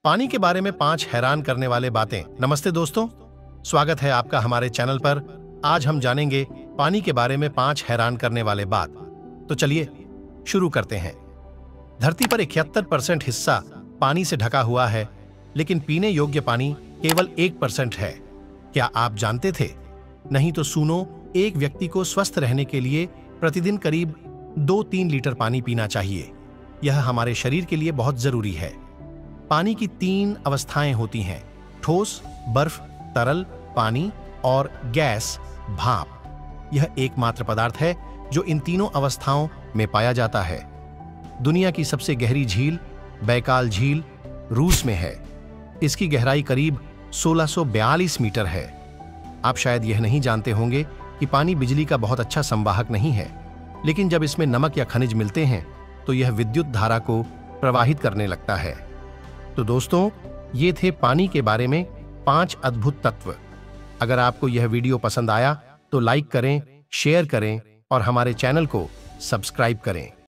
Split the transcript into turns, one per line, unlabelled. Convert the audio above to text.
पानी के बारे में 5 हैरान करने वाले बातें। नमस्ते दोस्तों, स्वागत है आपका हमारे चैनल पर। आज हम जानेंगे पानी के बारे में 5 हैरान करने वाले बात। तो चलिए शुरू करते हैं। धरती पर 71% हिस्सा पानी से ढका हुआ है, लेकिन पीने योग्य पानी केवल 1% है। क्या आप जानते थे? नहीं तो सुनो, एक व्यक्ति को स्वस्थ रहने के लिए प्रतिदिन करीब 2-3 लीटर पानी पीना चाहिए। यह हमारे शरीर के लिए बहुत जरूरी है। पानी की 3 अवस्थाएं होती हैं: ठोस, बर्फ, तरल पानी और गैस, भाप। यह एकमात्र पदार्थ है जो इन तीनों अवस्थाओं में पाया जाता है। दुनिया की सबसे गहरी झील बैकाल झील रूस में है। इसकी गहराई करीब 1642 मीटर है। आप शायद यह नहीं जानते होंगे कि पानी बिजली का बहुत अच्छा संवाहक नहीं है, लेकिन जब इसमें नमक या खनिज मिलते हैं तो यह विद्युत धारा को प्रवाहित करने लगता है। तो दोस्तों, ये थे पानी के बारे में 5 अद्भुत तत्व। अगर आपको यह वीडियो पसंद आया तो लाइक करें, शेयर करें और हमारे चैनल को सब्सक्राइब करें।